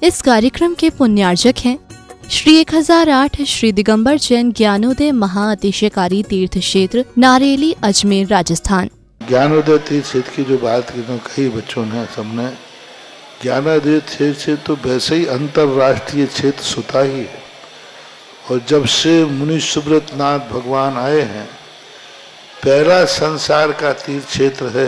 इस कार्यक्रम के पुण्यार्जक हैं श्री 1008 श्री दिगंबर जैन ज्ञानोदय महाअतिशयकारी तीर्थ क्षेत्र नारेली अजमेर राजस्थान। ज्ञानोदय तीर्थ क्षेत्र की जो बात की तो कई बच्चों ने सबने, ज्ञानोदय तीर्थ क्षेत्र तो वैसे ही अंतर्राष्ट्रीय क्षेत्र सुता ही है। और जब से मुनि सुब्रत नाथ भगवान आए हैं, पहला संसार का तीर्थ क्षेत्र है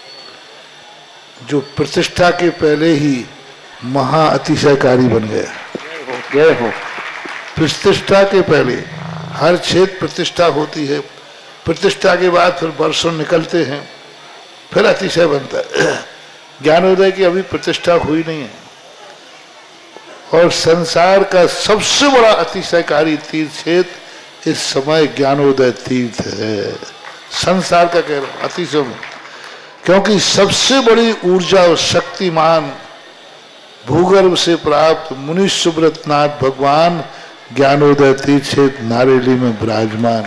जो प्रतिष्ठा के पहले ही महा अतिशयकारी बन गया। प्रतिष्ठा के पहले हर क्षेत्र प्रतिष्ठा होती है, प्रतिष्ठा के बाद फिर वर्षों निकलते हैं, फिर अतिशय बनता है। ज्ञानोदय की अभी प्रतिष्ठा हुई नहीं है। और संसार का सबसे बड़ा अतिशयकारी तीर्थ क्षेत्र इस समय ज्ञानोदय तीर्थ है। संसार का कह रहा हूं अतिशय में, क्योंकि सबसे बड़ी ऊर्जा और शक्तिमान भूगर्भ से प्राप्त मुनि सुब्रत नाथ भगवान ज्ञानोदय तीर्थ क्षेत्र नारेली में विराजमान।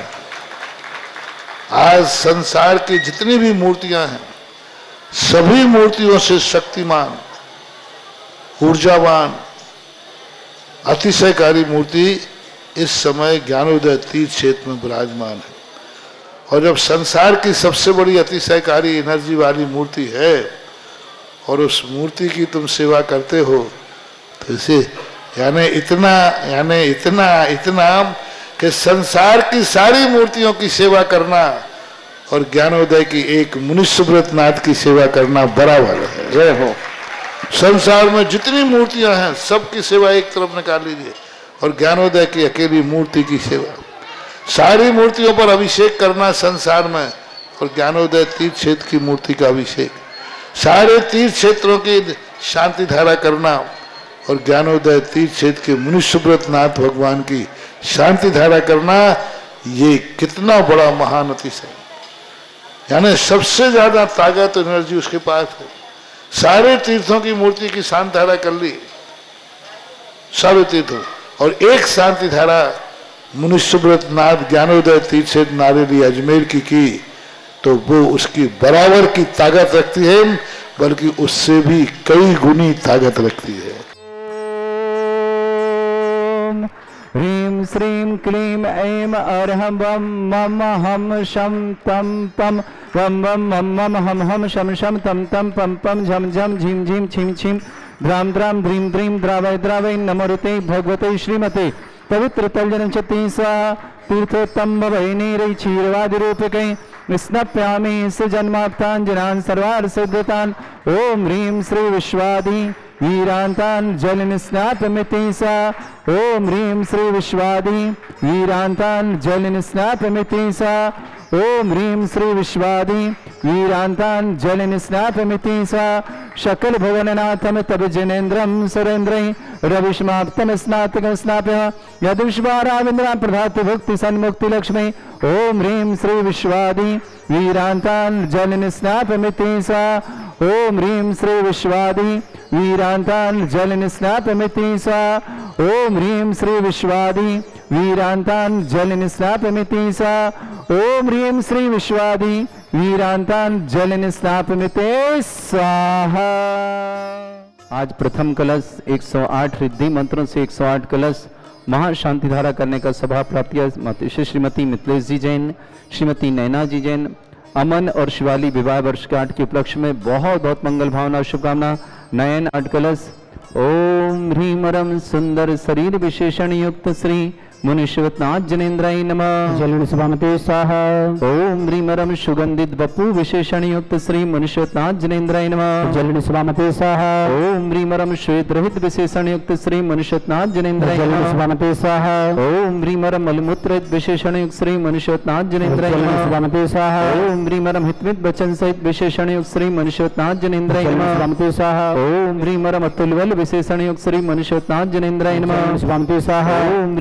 आज संसार की जितनी भी मूर्तियां हैं, सभी मूर्तियों से शक्तिमान, ऊर्जावान, अतिशयकारी मूर्ति इस समय ज्ञानोदय तीर्थ क्षेत्र में विराजमान है। और जब संसार की सबसे बड़ी अतिशयकारी एनर्जी वाली मूर्ति है और उस मूर्ति की तुम सेवा करते हो, तो इसे यानी इतना कि संसार की सारी मूर्तियों की सेवा करना और ज्ञानोदय की एक मुनि सुब्रत नाथ की सेवा करना बराबर है। जय हो। संसार में जितनी मूर्तियां हैं सबकी सेवा एक तरफ निकाल लीजिए और ज्ञानोदय की अकेली मूर्ति की सेवा। सारी मूर्तियों पर अभिषेक करना संसार में और ज्ञानोदय तीर्थ क्षेत्र की मूर्ति का अभिषेक, सारे तीर्थ क्षेत्रों की शांति धारा करना और ज्ञानोदय तीर्थ क्षेत्र के मुनि सुब्रत नाथ भगवान की शांति धारा करना, ये कितना बड़ा महान अतिशय। यानी सबसे ज्यादा ताकत एनर्जी उसके पास है। सारे तीर्थों की मूर्ति की शांति धारा कर ली, सारे तीर्थों, और एक शांति धारा मुनि सुब्रत नाथ ज्ञानोदय तीर्थ क्षेत्र नारेली अजमेर की तो वो उसकी बराबर की ताकत रखती है, बल्कि उससे भी कई गुनी ताकत रखती है। ह्रीं श्रीं क्लीं ऐं अर्हं वं मम हम शम तम पम वम वम मम मम हम शम शम तम तम पम पम झम झम झिम झिम छिम छिम द्राम द्राम द्रीं द्रीं द्रावय द्रावय नमोते भगवते श्रीमते पवित्र तलजनचती स्वाहा तीर्थोत्तम भवैनीरै क्षीरवादि रूपकै स्नप्यामि सुजन्माप्ताञ्जनान् सर्वार्थ सिद्धतान्। ओम ह्रीं श्री विश्वादि वीरांतान जल स्नापमिति सा। ओम ह्रीं श्री विश्वादि वीरांतान जल स्नापमिति सा। ओम ह्रीं श्री विश्वादि वीरांतान जल स्नापमिति सा। शकल भुवननाथम तब जनेन्द्रम सुरेन्द्रं रविष्माप्तम स्नातकं स्नाप्य यदुष्वाराविन्द्रा प्रभाति भक्ति सन्मुक्ति लक्ष्मी। ओम ह्रीं श्री विश्वादि वीरांतान जल स्नापमिति सा। ओम ह्रीं श्री विश्वादि वीरांतान जल स्नापमिति सा। ओम ह्रीं श्री विश्वादि वीरांतान जल स्नापमिति सा। ओम ह्रीं श्री विश्वादि वीरांतान जल स्नापमिते स्वाहा। आज प्रथम कलश 108 रिद्धि मंत्रों से 108 कलश महाशांति धारा करने का सभा प्राप्त श्रीमती मिथिलेश जी जैन, श्रीमती नैना जी जैन, अमन और शिवाली विवाह वर्षगांठ के उपलक्ष्य में बहुत बहुत मंगल भावना और शुभकामना। नयन 8 कलश। ओम ह्रीं रम सुंदर शरीर विशेषण युक्त श्री मुनिश्वतनाथ जनेन्द्राय नमः। जल सुभामते स्वाहा। ओम ह्रीं रम सुगंधित बपू विशेषण युक्त श्री मुनिश्वतनाथ जनेन्द्राय नमः। जल सुभामते स्वाहा। ओम ह्रीं रम श्वेत रहित विशेषण युक्त श्री मुनिश्वतनाथ जनेन्द्राय नमः। जल सुभामते स्वाहा। ओम ह्रीं रम मलमूत्र विशेषण युक्त श्री मुनिश्वतनाथ जनेन्द्राय नमः। जल सुभामते स्वाहा। ओम ह्रीं रम हितमित वचन सहित विशेषण युक्त श्री मुनिश्वतनाथ जनेन्द्राय नमः। जल सुभामते स्वाहा। ओम ह्रीं रम अतुल बल विशेषण युक्त श्री मुनिश्वतनाथ जनेन्द्राय नमः। जल सुभामते स्वाहा। ओम ह्रीं रम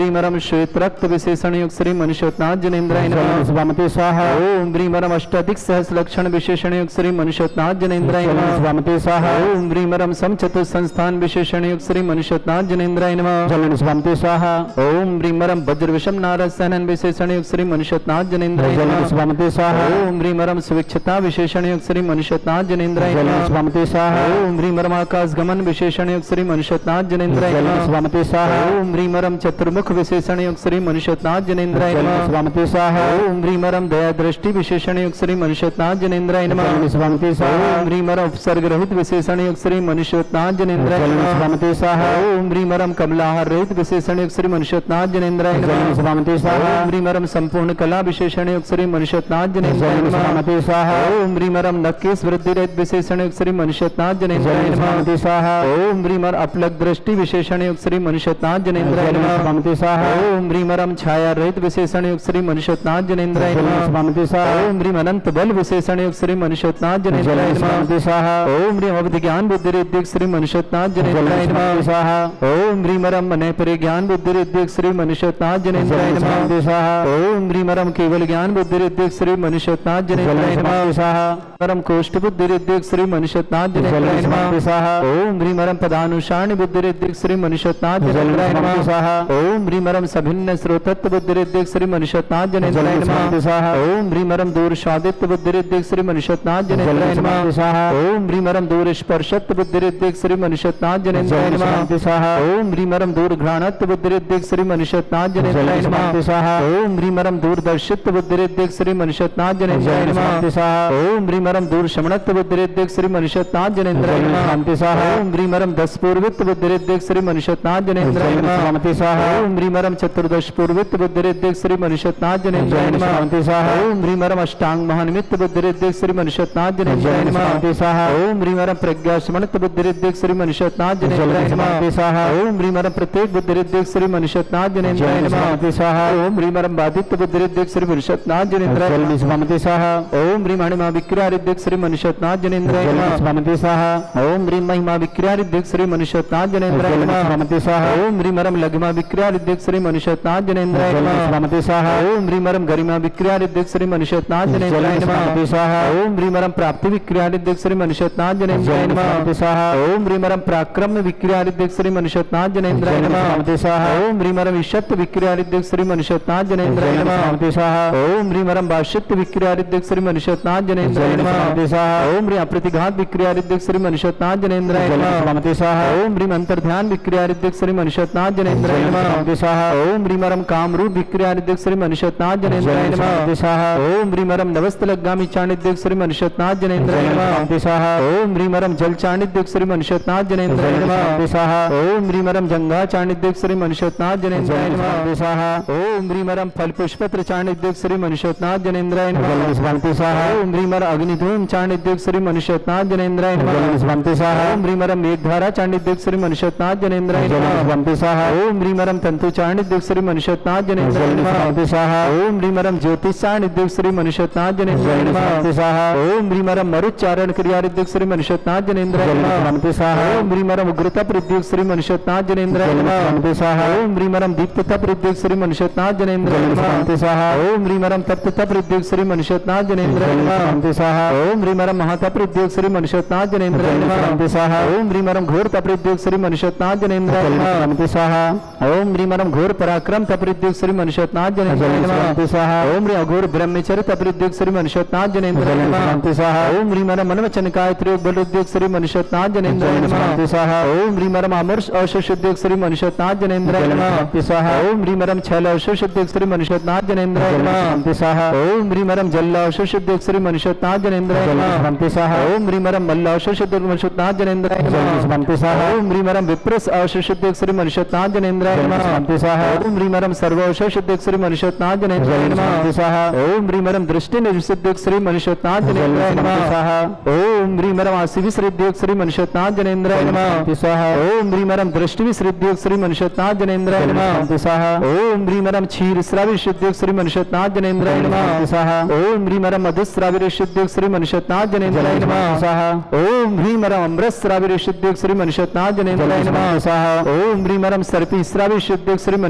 श्वेत रक्त विशेषण युक्त श्री मनुष्योत्नाथ जनेन्द्राय नमः। स्वामते स्वाहा। ओम ह्रीमरम अष्टाधिक सहस्र लक्षण विशेषण युक्त श्री मनुष्योत्नाथ जनेन्द्राय नमः। स्वामते स्वाहा। ओम ह्रीमरम समचतुर संस्थान विशेषण युक्त श्री मनुष्योत्नाथ जनेन्द्राय नमः। स्वामते स्वाहा। ओम ह्रीमरम वज्रविषम नारद सहनन विशेषण युक्त श्री मनुष्योत्नाथ जनेन्द्राय नमः। स्वामते स्वाहा। ओम ह्रीमरम सुविक्षता विशेषण युक्त श्री मनुष्योत्नाथ जनेन्द्राय नमः। स्वामते स्वाहा। ओम ह्रीमरम आकाश गमन विशेषण युक्त श्री मनुष्योत्नाथ जनेन्द्राय नमः। स्वामते स्वाहा। ओम ह्रीमरम चतुर्मुख विशेषण युक्त श्री मनुष्योत्नाथ जनेन्द्राय नमः। स्वामते स्वाहा। ओम ह्रीमरम दया दृष्टि विशेषण युक्त श्री मनुष्योत्नाथ जनेन्द्राय नमः। स्वामते स्वाहा। ओम ह्रीमरम उपसर्ग रहित विशेषण युक्त श्री मनुष्योत्नाथ जनेन्द्राय नमः। स्वामते स्वाहा। ओम ह्रीमरम कमलाहार रहित विशेषण युक्त श्री मनुष्योत्नाथ जनेन्द्राय नमः। स्वामते स्वाहा। ओम ह्रीमरम संपूर्ण कला विशेषण युक्त श्री मनुष्योत्नाथ जनेन्द्राय नमः। स्वामते स्वाहा। ओम ह्रीमरम नक्केश वृद्धि रहित विशेषण युक्त श्री मनुष्योत्नाथ जनेन्द्राय नमः। स्वामते स्वाहा। ओम ह्रीमर अपलक दृष्टि विशेषण युक्त श्री मनुष्योत्नाथ जनेन्द्राय नमः। स्वामते स्वाहा। ओम ह्रीमरम छाया रहित विशेषण युक्त श्री मनुष्योत्नाथ जनेन्द्राय नमः। स्वामते स्वाहा। ओम ह्रीम अनंत बल विशेषण युक्त श्री मनुष्योत्नाथ जनेन्द्राय नमः। स्वामते स्वाहा। ओम ह्रीम अवधि ज्ञान बुद्धि रिद्धिक श्री मनुष्योत्नाथ जनेन्द्राय नमः। स्वाहा। ओम ह्रीमरम मनय परि ज्ञान बुद्धि रिद्धिक श्री मनुष्योत्नाथ जनेन्द्राय नमः। स्वामते स्वाहा। ओम ह्रीमरम केवल ज्ञान बुद्धि रिद्धिक श्री मनुष्योत्नाथ जनेन्द्राय नमः। स्वाहा। ह्रीमरम कोष्ठ बुद्धि रिद्धिक श्री मनुष्योत्नाथ जनेन्द्राय नमः। स्वाहा। ओम ह्रीमरम पदानुसारणी बुद्धि रिद्धिक श्री मनुष्योत्नाथ जनेन्द्राय नमः। स्वाहा। ओम ह्रीमरम सभिन्न श्रोतत्व बुद्धि रिद्धिक श्री मनुष्योत्नाथ जनेन्द्राय नमः। स्वाहा। ओम ह्रीमरम दूर स्वादित्व बुद्धि रिद्धिक श्री मनुष्योत्नाथ जनेन्द्राय नमः। स्वाहा। ओम ह्रीमरम दूर स्पर्शत्व बुद्धि रिद्धिक श्री मनुष्योत्नाथ जनेन्द्राय नमः। स्वाहा। ओम ह्रीमरम दूर घ्राणत्व बुद्धि रिद्धिक श्री मनुष्योत्नाथ जनेन्द्राय नमः। स्वाहा। ओम ह्रीमरम दूर दर्शित्व बुद्धि रिद्धिक श्री मनुष्योत्नाथ जनेन्द्राय नमः। स्वाहा। ओम ह्रीमरम दूर शमणत्व बुद्धि रिद्धिक श्री मनुष्योत्नाथ जनेन्द्राय नमः। स्वाहा। ओम ह्रीमरम दस पूर्वित बुद्धि रिद्धिक श्री मनुष्योत्नाथ जनेन्द्राय नमः। स्वाहा। ओम ह्रीमरम चतुर्दश पूर्वित बुद्धि रिद्धिक श्री मनुष्योत्नाथ जनेन्द्राय नमः। स्वाहा। ओम ह्रीमरम अष्टांग महानिमित्त बुद्धि रिद्धिक श्री मनुष्योत्नाथ जनेन्द्राय नमः। स्वाहा। ओम ह्रीमरम प्रज्ञा समणत बुद्धि रिद्धिक श्री मनुष्योत्नाथ जनेन्द्राय नमः। स्वाहा। ओम ह्रीमरम प्रत्येक बुद्धि रिद्धिक श्री मनुष्योत्नाथ जनेन्द्राय नमः। स्वाहा। ओम ह्रीमरम बाधित बुद्धि रिद्धिक श्री मनुष्योत्नाथ जनेन्द्राय नमः। स्वाहा। ओम ह्रीम महिमा विक्रिया रिद्धिक श्री मनुष्योत्नाथ जनेन्द्राय नमः। स्वाहा। ओम ह्रीम महिमा विक्रिया रिद्धिक श्री मनुष्योत्नाथ जनेन्द्राय नमः। स्वाहा। ओम ह्रीमरम लघिमा विक्रिया रिद्धिक श्री मनुष्योत्नाथ जनेन्द्राय नमः। स्वाहा। ओम ह्रीमरम गरिमा विक्रिया रिद्धिक श्री मनुष्योत्नाथ जनेन्द्राय नमः। स्वाहा। ओम ह्रीमरम प्राप्ति विक्रिया रिद्धिक श्री मनुष्योत्नाथ जनेन्द्राय नमः। स्वाहा। ओम ह्रीमरम पराक्रम विक्रिया रिद्धिक श्री मनुष्योत्नाथ जनेन्द्राय नमः। स्वाहा। ओम ह्रीमरम ईशत विक्रिया रिद्धिक श्री मनुष्योत्नाथ जनेन्द्राय नमः। स्वाहा। ओम ह्रीमरम भाष्यत विक्रिया रिद्धिक श्री मनुष्योत्नाथ जनेन्द्राय नमः। स्वाहा। ओम ह्रीम प्रतिघात विक्रिया रिद्धिक श्री मनुष्योत्नाथ जनेन्द्राय नमः। स्वाहा। ओम ह्रीम अंतर्ध्यान विक्रिया रिद्धिक श्री मनुष्योत्नाथ जनेन्द्राय नमः। स्वाहा। ओम ह्रीमरम कामरूप विक्रिया रिद्धिक श्री मनुष्योत्नाथ जनेन्द्राय नमः। स्वाहा। ओम ह्रीमरम नवस्तलगामी चाणिद्यक श्री मनुष्योत्नाथ जनेन्द्राय नमः। स्वाहा। ओम ह्रीमरम जल चाणिद्यक श्री मनुष्योत्नाथ जनेन्द्राय नमः। स्वाहा। ओम ह्रीमरम जंगा चाणिद्यक श्री मनुष्योत्नाथ जनेन्द्राय नमः। स्वाहा। ओम ह्रीमरम फल पुष्पत्र चाणिद्यक श्री मनुष्योत्नाथ जनेन्द्राय नमः। स्वाहा। ओम ह्रीमर अग्निधूम चाणिद्यक श्री मनुष्योत्नाथ जनेन्द्राय नमः। स्वाहा। ओम ह्रीमरम मेघधारा चाणिद्यक श्री मनुष्योत्नाथ जनेन्द्राय नमः। स्वाहा। ओम ह्रीमरम तंतु चाणिद्यक श्री मनुष्योत्नाथ जनेन्द्राय नमः। स्वाहा। ओम ह्रीमरम ज्योतिष चाणिद्यक श्री मनुष्योत्नाथ जनेन्द्राय नमः। स्वाहा। ओम ह्रीमरम मरुच्चारण क्रिया रिद्धिक श्री मनुष्योत्नाथ जनेन्द्राय नमः। स्वाहा। ओम ह्रीमरम उग्रता प्रद्युक श्री मनुष्योत्नाथ जनेन्द्राय नमः। स्वाहा। ओम ह्रीमरम दीप्तता प्रद्युक श्री मनुष्योत्नाथ जनेन्द्राय नमः। स्वाहा। ओम ह्रीमरम तप्तता प्रद्युक श्री मनुष्योत्नाथ जनेन्द्राय नमः। स्वाहा। ओम ह्रीमरम महाता प्रद्युक श्री मनुष्योत्नाथ जनेन्द्राय नमः। स्वाहा। ओम ह्रीमरम घोर तप्रद्युक श्री मनुष्योत्नाथ जनेन्द्राय नमः। स्वाहा। ओम ह्रीमरम घोर पराक्रम तप्रद्युक श्री मनुष्योत्नाथ जनेन्द्राय नमः। स्वाहा। ओम ह्रीम अघोर ब्रह्मचर्य तप्रद्युक श्री मनुष्योत्नाथ जनेन्द्राय नमः। स्वाहा। ओम ह्रीमरम मनवचनकाय त्रियोग बलोद्योग श्री मनुष्योत्नाथ जनेन्द्राय नमः। स्वाहा। ओम ह्रीमरम अमर्ष अवशुद्योग श्री मनुष्योत्नाथ जनेन्द्राय नमः। स्वाहा। ओम ह्रीमरम छल अवशुद्योग श्री मनुष्योत्नाथ जनेन्द्राय नमः। स्वाहा। ओम ह्रीमरम जल अवशुद्योग श्री मनुष्योत्नाथ जनेन्द्राय नमः। स्वाहा। ओम ह्रीमरम मल्ल अवशुद्योग मनुष्योत्नाथ जनेन्द्राय नमः। स्वाहा। ओम ह्रीमरम विप्रस अवशुद्योग श्री मनुष्योत्नाथ जनेन्द्राय नमः। स्वाहा। ओम ह्रीमरम सर्व अवशुद्योग श्री मनुष्योत्नाथ जनेन्द्राय नमः। स्वाहा। ओम ह्रीमरम दृष्टि निविशुद्योग श्री मनुष्योत्नाथ जनेन्द्राय नमः। ओम ह्रीमरम आसिविसृद्योग श्री मनुष्योत्नाथ जनेन्द्राय नमः। स्वाहा। ओम ह्रीमरम दृष्टि विसृद्योग श्री मनुष्योत्नाथ जनेन्द्राय नमः। स्वाहा। ओम ह्रीमरम क्षीर श्राविशुद्योग श्री मनुष्योत्नाथ जनेन्द्राय नमः। स्वाहा। ओम ह्रीमरम मधुश्राविशुद्योग श्री मनुष्योत्नाथ जनेन्द्राय नमः। स्वाहा। ओम ह्रीमरम अमृत श्राविशुद्योग श्री मनुष्योत्नाथ जनेन्द्राय नमः। स्वाहा। ओम ह्रीमरम सर्पी श्राविशुद्योग श्री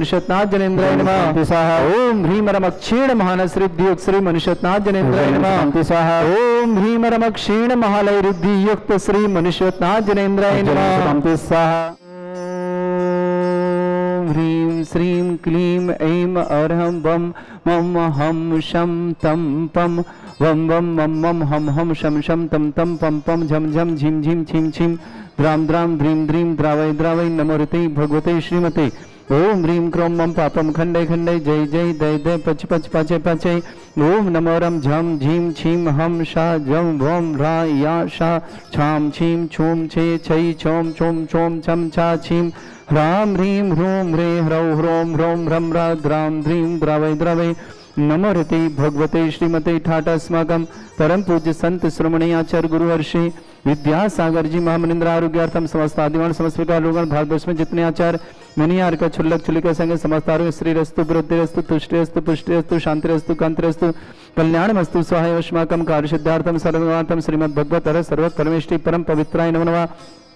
मनुष्यनाथ जनेन्द्राय नमः स्वाहा। ओम ह्रीं रम क्षीण महानसरिद्धि युक्त श्री मनुष्यनाथ जनेन्द्राय नमः स्वाहा। ओम ह्रीं रम क्षीण महालय रिद्धि युक्त श्री मनुष्यनाथ जनेन्द्राय नमः स्वाहा। ह्रीं श्रीं क्लीं ऐं अरहं वं मम हम शम तम पम वम वम मम मम हम हम शम शम तम तम पम पम झम झम झिम झिम छिम छिम द्राम द्राम ध्रीं ध्रीं द्रावय द्रावय नमोरते भगवते श्रीमते। ओम ह्रीं क्रों मम पापम खंडय खंडय जय जय दय दय पच पच पाचय पाचय। ओम नमो रम झम झीम छीम हम शा जम भोम रा या शा छाम छीम छूम छे छै छोम छोम छोम छम छा छीम ह्राम ह्रीं ह्रूम ह्रे ह्रौ ह्रोम ह्रोम ह्रम रा द्राम ध्रीं द्रावय द्रावय नमोरते भगवते श्रीमते। ठाट अस्माकं परम पूज्य संत श्रमणी आचार्य गुरुवर्षि विद्यासागर जी महामनिंद्र आरोग्यार्थम समस्त आदिवान समस्त प्रकार लोगन भारतवर्ष में जितने आचार मुनियार का छुल्लक छुलिका संग समस्त आरोग्य श्रीरस्तु वृद्धिरस्तु तुष्टिरस्तु पुष्टिरस्तु शांतिरस्तु कांतिरस्तु कल्याणमस्तु स्वाहाय अस्माकं कार्य सिद्धार्थम सर्वगार्थम श्रीमद् भगवत हर सर्व परमेष्टि परम पवित्राय नमो नमः।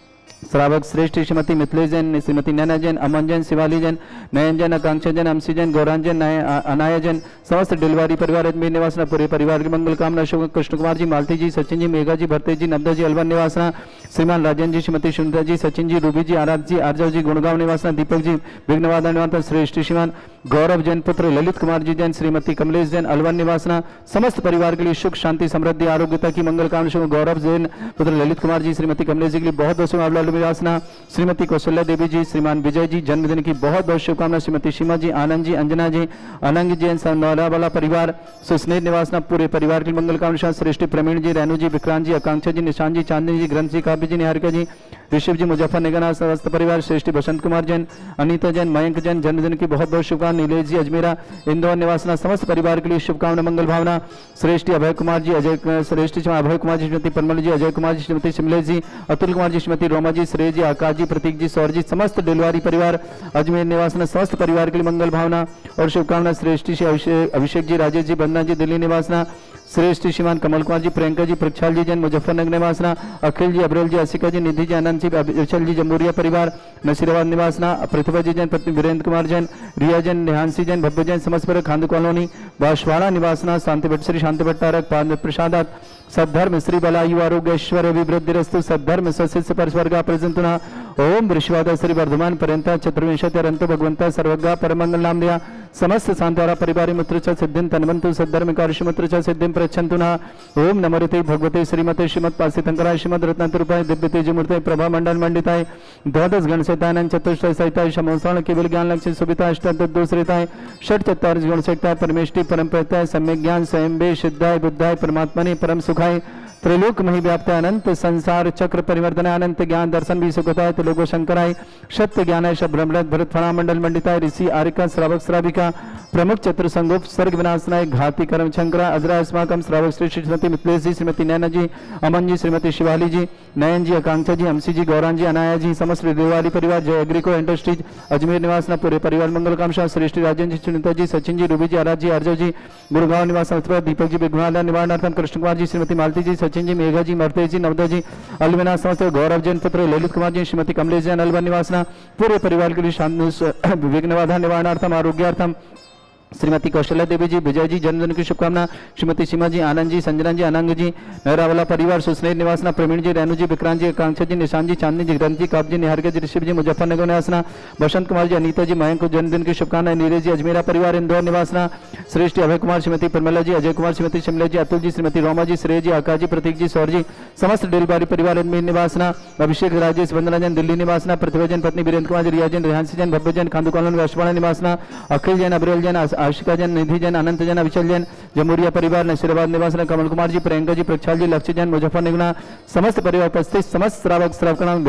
श्रावक श्रेष्ठ श्रीमती मिथिलेश जैन, श्रीमती नैना जैन, अमन जैन, शिवाली जैन, नयन जैन, आकांक्षा जैन, अमसी जैन, गौरान जैन, अनाया जैन, समस्त डिलवारी परिवार अजमेर निवासना पूरे परिवार की मंगल कामना। अशोक कृष्ण कुमार जी, मालती जी, सचिन जी, मेघा जी, भरते जी, नब्दा जी, अलवर निवासना, श्रीमान राजन जी, श्रीमती सुंदरा जी, सचिन जी, रूबी जी, आराध जी, आर्जव जी, गुणगांव निवासना, दीपक जी, विघ्नवादा निवासना, श्रेष्ठ श्रीमान गौरव जैन पुत्र ललित कुमार जी जैन, श्रीमती कमलेश जैन, अलवर निवासना, समस्त परिवार के लिए सुख शांति समृद्धि आरोग्यता की मंगल कामना। गौरव जैन पुत्र ललित कुमार जी, श्रीमती कमलेश जी के लिए बहुत बहुत शुभकामनाएं निवासना। श्रीमती कौशल्या देवी जी, श्रीमान विजय जी जन्मदिन की बहुत बहुत शुभकामनाएं। श्रीमती सीमा जी, आनंद जी, अंजना जी, अनंग जैन, नौला वाला परिवार, सुस्नेह निवासना, पूरे परिवार की मंगल कामना। श्रेष्ठ प्रवीण जी, रेणु जी, विक्रांत जी, आकांक्षा जी, निशान जी, चांदनी जी, ग्रंथ जी, काव्य जी, निहारिका जी, ऋषभ जी, मुजफ्फर निगना, समस्त परिवार, श्रेष्ठ बसंत कुमार जैन, अनीता जैन, मयंक जैन जन्मदिन की बहुत बहुत शुभकामनाएं। नीलेश जी अजमेरा इंदौर निवासना, समस्त परिवार के लिए शुभकामना मंगल भावना। श्रेष्ठ अभय कुमार जी, श्रेष्ठ अभय कुमार जी, श्रीमती परमल जी, अजय कुमार जी, श्रीमती शिमलेश जी, अतुल कुमार जी, श्रीमती रोमा जी, श्रेय जी, आकाश जी, प्रतीक जी, सौर जी, समस्त डिलवारी परिवार अजमेर निवासना, समस्त परिवार के लिए मंगल भावना और शुभकामना। श्रेष्ठ अभिषेक जी, राजेश जी, बंदना जी, दिल्ली निवासना, श्रेष्ठ श्रीमान कमल कुमार जी, प्रियंका जी, प्रक्षाल जी जैन, मुजफ्फरनगर निवासना, अखिल जी, अब्रेल जी, असिका जी, निधि जी, आनंद जी, विचल जी, जमूरिया परिवार, नसीराबाद निवासना, प्रतिभा जी जैन, पत्नी वीरेंद्र कुमार जैन, रिया जैन, नेहांसी जैन, भव्य जैन, समस्त पर खांद कॉलोनी, बांसवाड़ा निवासना, शांति भट्ट श्री शांति भट्टारक पाद प्रसादात सद्धर्म श्री बलायु आरोग्य ऐश्वर्य अभिवृद्धिरस्तु सद्धर्म सस्यस्य परस्वर्गा प्रजंतुना। ओम वृषवाद श्री वर्धमान पर्यंत चतुर्विंशत्यरंत भगवंता सर्वगा परमंगल नाम दिया समस्त सांतारा परिवार मित्र च सिद्धिं तन्वन्तु सद्धर्म कार्य च सिद्धिं प्रच्छन्तु नः। ओम नमोते भगवते श्रीमते श्रीमत् पासितंकराय श्रीमद् रत्नातरूपाय दिव्य तेज मूर्ते प्रभा मंडल मंडिताय द्वादश गण सहिताय चतुष्टय सहिताय समोसाण केवल ज्ञान लक्ष्य सुविता अष्टादशोत्तराय षट चत्वारिश गुण सहिताय परमेष्टि परम प्रत्यय सम्यक ज्ञान स्वयं बे सिद्धाय बुद्धाय परमात्मने परम सुखाय त्रिलोक मही व्याप्त अनंत संसार चक्र परिवर्तन अनंत ज्ञान दर्शन भी सुखताय तो लोगो शंकराय सत्य ज्ञान ब्रह्मणत भरत फणा मंडल मंडिताय ऋषि आरिका श्रावक श्राविका प्रमुख चतुर संगोप सर्ग विनाशनाय घाती कर्म शंकरा अजरा अस्माकम श्रावक श्री श्रीमती मिथिलेश जी, श्रीमती नैना जी, अमन जी, श्रीमती शिवाली जी, नयन जी, आकांक्षा जी, हंसी जी, गौरान जी, अनाया जी, समस्त देवाली परिवार, जय एग्रीको इंडस्ट्रीज अजमेर निवासना, पूरे परिवार मंगल कामना। श्रेष्ठ राजन जी, सुनीता जी, सचिन जी, रूबी जी, आराध जी, आर्जव जी, गुरुगांव निवास, दीपक जी, विघ्नाला निवारणार्थम कृष्ण कुमार जी, श्रीमती मालती जी, सचिन जी, मेघा जी, मरते जी, नवदा जी, अलविना समस्त गौरव जैन पुत्र ललित कुमार जी, श्रीमती कमलेश जैन, अलवर निवासना, पूरे परिवार के लिए शांति विघ्नवाधा निवारणार्थम आरोग्यार्थम श्रीमती कौशल्या देवी जी, विजय जी जन्मदिन की शुभकामना। श्रीमती सीमा जी, आनंद जी, संजना जी, अनंग जी, नहरावाला परिवार, सुस्नेह निवासना, प्रवीण जी, रेणु जी, विक्रांत जी, आकांक्षा जी, निशान जी, चांदनी जी, ग्रंथ जी, काव्य जी, निहारिका जी, ऋषभ जी, मुजफ्फरनगर निवासना, बसंत कुमार जी, अनीता जी, मयंक को जन्मदिन की शुभकामनाएं। नीरज जी अजमेरा परिवार इंदौर निवासना, श्रेष्ठ अभय कुमार, श्रीमती परमला जी, अजय कुमार, श्रीमती शिमला जी, अतुल जी, श्रीमती रोमा जी, श्रेय जी, आकाश जी, प्रतीक जी, सौर जी, समस्त डेलबारी परिवार अजमेर निवासना, अभिषेक राजेश वंदना जैन दिल्ली निवासना, प्रतिभा जैन पत्नी वीरेंद्र कुमार जी, रिया जैन, रेहांसी जैन, भव्य जैन, खांदू कॉलोनी वैश्वाड़ा निवासना, अखिल जैन, अब्रेल जैन, आशिका जैन, निधि जैन, अनंत जैन, अविचल जैन, जमूरिया परिवार, नसीराबाद निवासना, कमल कुमार जी, प्रियंका जी, प्रक्षाल जी, लक्ष्य जैन, मुजफ्फरनगर समस्त परिवार उपस्थित समस्त श्रावक श्रावकानां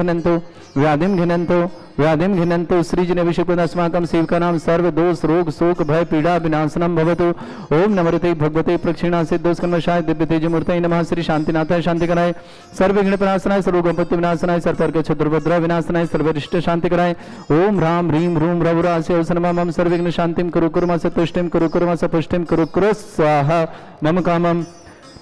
व्याधिम घिनंतु श्री जिन अभिषेक अस्माकं सेवका नाम सर्व दोष रोग शोक भय पीड़ा विनाशनम भवतु। ओम नमोते भगवते प्रक्षिणा सिद्धोष कर्मशाय दिव्य तेज मूर्तये नमः। श्री शांतिनाथाय शांतिकराय सर्व विघ्न प्रणाशनाय सर्वगोपत्ति विनाशनाय सर्वतर्क चतुर्भद्र विनाशनाय सर्वरिष्ट शांति कराय। ओम ह्रां ह्रीं ह्रूं रघुरास्य मम सर्वविघ्न शांतिं कुरु कुरु मा तुष्टिं कुरु कुरु मा पुष्टिं कुरु कुरु स्वाहा। मम कामं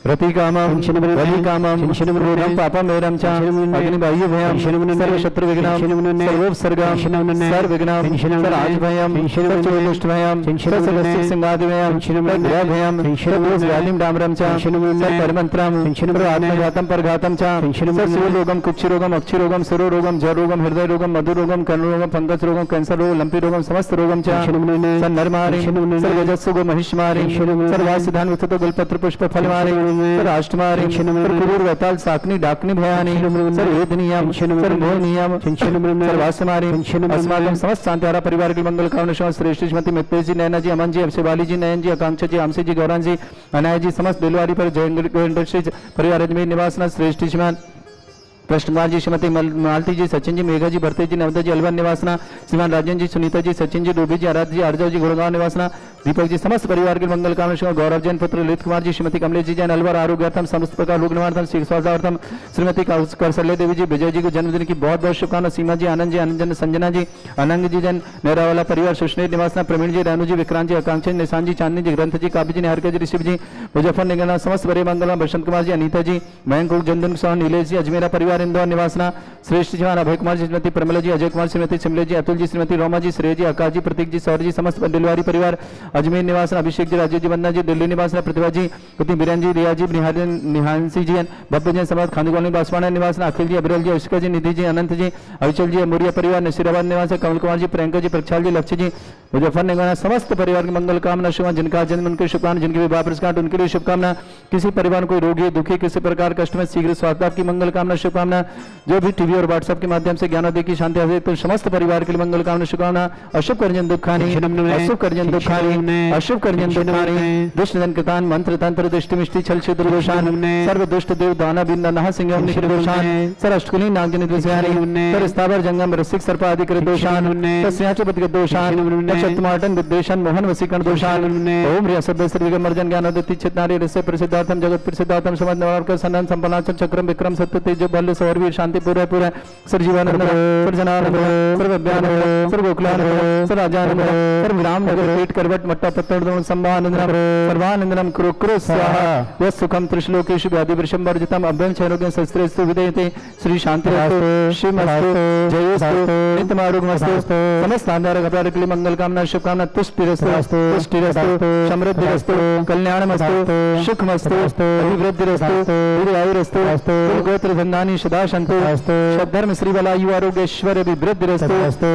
रतिकामं वलिकामं क्रोधं पापमेरं च अग्निबाह्यभयं सर्वशत्रुविघ्नं सर्वोपसर्गं सर्वविघ्नं सर्वाजभयं सर्वदुष्टभयं सर्वसिंहादिभयं सर्वग्रहभयं सर्वव्यालिं डामरं च सर्वपरमन्त्रं सर्वात्मघातं परघातं च सर्वरोगं कुक्षिरोगं अक्षिरोगं सुरोरोगं जरोगं हृदयरोगं मधुरोगं कर्णरोगं फंगसरोगं कैंसररोगं लंपीरोगं समस्त रोगं च सर्वनरमारि सर्वजस्सुगो महिष्मारि सर्वासिधान विस्तुतो गुलपत्र पुष्प फलमारि राष्ट्रमारि कुरूर वैताल साकनी डाकनी भयानी सर्वेदनीयम सर्वमोहनीयम सर्वासमारि अस्माकं समस्त शांतिहारा परिवार के मंगल कामना श्रेष्ठ श्रीमती मित्तेश जी, नैना जी, अमन जी, शिवाली जी, नयन जी, आकांक्षा जी, आमसी जी, गौरान जी, अनाय जी, समस्त दिलवारी पर जय इंडस्ट्रीज परिवार अजमेर निवासना श्रेष्ठ श्रीमान कृष्ण कुमार जी, श्रीमती मालती जी, सचिन जी, मेघा जी, भरते जी, नवदा जी, अलवन निवासना, श्रीमान राजन जी, सुनीता जी, सचिन जी, डूबी जी, आराध्य जी, आर्जव जी, गुड़गांव निवासना, दीपक जी, समस्त परिवार के मंगल कामना गौरव जैन पुत्र ललित कुमार जी, श्रीमती कमलेश जी जैन, अलवर आरोग्यार्थम समस्त प्रकार रोग निवारणार्थम शीघ्र स्वास्थ्यार्थम श्रीमती कौशल्य देवी जी, विजय जी को जन्मदिन की बहुत बहुत शुभकामना, सीमा जी, आनंद जी, आनंद संजना जी, अनंग जी जैन, नेहरावाला परिवार, सुष्णेर निवासना, प्रवीण जी, रानू जी, विक्रांत जी, आकांक्षा जी, निशान जी, चांदनी जी, ग्रंथ जी, काव्य जी, निहारिका जी, ऋषि जी, मुजफ्फर निगना, समस्त बड़े मंगल, बसंत कुमार जी, अनीता जी, मयंक जनदन सोहन, नीलेश जी, अजमेरा परिवार इंदौर निवासना, श्रेष्ठ जीवान अभय कुमार जी, श्रीमती प्रमला जी, अजय कुमार, श्रीमती सिमले जी, अतुल जी, श्रीमती रोमा जी, श्रेय जी, आकाश जी, प्रतीक जी, सौर जी, समस्त दिलवारी परिवार अजमेर निवास, अभिषेक जी, राजेश जी, वंदना जी, दिल्ली निवास, प्रतिभा जी, पुत्री बीरन जी, रिया जी, निहांसी जी, भव्य जैन समाज, खांदी कॉलोनी, बांसवाड़ा निवास, अखिल जी, अब्रल जी, अशिका जी, निधि जी, अनंत जी, अविचल जी, मोरिया परिवार, नसीराबाद निवास, कमल कुमार जी, प्रियंका जी, प्रक्षाल जी, लक्ष्य जी, मुजफ्फर निगना, समस्त परिवार की मंगल कामना शुभ, जिनका जन्म उनके शुभकामना, जिनके विवाह प्रस्काट उनके लिए शुभकामना, किसी परिवार को रोगी दुखी किसी प्रकार कष्ट में शीघ्र स्वास्थ्य की मंगल कामना शुभकामना, जो भी टीवी और व्हाट्सएप के माध्यम से ज्ञानोदय की शांति हासिल तो समस्त परिवार के लिए मंगल कामना शुभकामना, अशुभ कर्जन दुखानी, अशुभ कर्जन दुखानी, अशुभ कर्जन दुखानी, दुष्ट जन कृतान मंत्र तंत्र दृष्टि मिष्टि छल छिद्र दोषान, सर्व दुष्ट देव दाना बिंदा नह सिंह निश्चित दोषान, सर अष्टकुली नागजनित विषयानी, सर स्थावर जंगम रसिक सर्प आदि कर दोषान, तस्याचपति के दोषान, नक्षत्रमाटन विद्वेषण मोहन वसीकरण दोषान, ओम ह्रिय सद्य श्री विगमर्जन ज्ञानोदय चित नारी रस्य प्रसिद्धार्थम जगत प्रसिद्धार्थम समझ नवार सनन संपन्नाचल चक्रम विक्रम सत्य तेज बल सौरवीर शांति पूरा पूरा सर्जीवानंद सर्जनानंद सर्वज्ञानंद सर्वोक्लानंद सर्वराजानंद सर्वग्राम नगर पेट करवट मट्टा पत्तड़ संभानंदनम सर्वानंदनम कुरु कुरु स्वाहा यस् सुखम त्रिश्लोकेषु व्याधि वृषंवर्जितम अभ्यं क्षयरोग्यं शस्त्रेषु विधेयते श्री शांतिरस्तु शिवमस्तु जयोस्तु नित्यमारोग्यमस्तु समस्त आंधारक अपराध के लिए मंगल कामना शुभकामना तुष्टिरस्तु तुष्टिरस्तु समृद्धिरस्तु कल्याणमस्तु सुखमस्तु अभिवृद्धिरस्तु दीर्घायुरस्तु कुलगोत्र धन्यानि सदा सन्तु धर्म श्री बलायु आरोग्यश्वर अभिवृद्धिरस्तु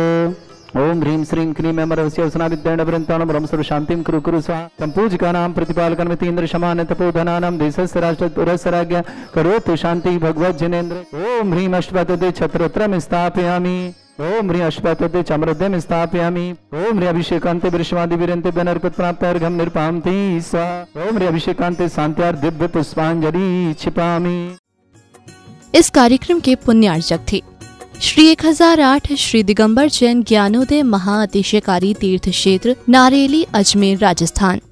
ओम ह्रीं श्रीं क्लीं अमरवस्य वसनाविद्येन वृन्तानं ब्रह्म सर्व शांतिं कुरु कुरु स्वाहा संपूजकानां प्रतिपालकं मितीन्द्र शमानं तपोधनानां देशस्य राष्ट्रपुरस्य राज्ञ करोतु शांति भगवत् जनेन्द्र ओम ह्रीं अष्टपदे छत्रत्रं स्थापयामि ओम ह्रीं अष्टपदे चमरद्यं स्थापयामि ओम ह्रीं अभिषेकान्ते वृषवादि वीरन्ते बनर्पत प्राप्तार्घं निर्पामति स्वाहा ओम ह्रीं अभिषेकान्ते शान्त्यार दिव्य पुष्पांजलि क्षिपामि। इस कार्यक्रम के पुण्यार्चक थे श्री 1008 श्री दिगंबर जैन ज्ञानोदय महाअतिशयकारी तीर्थ क्षेत्र नारेली अजमेर राजस्थान।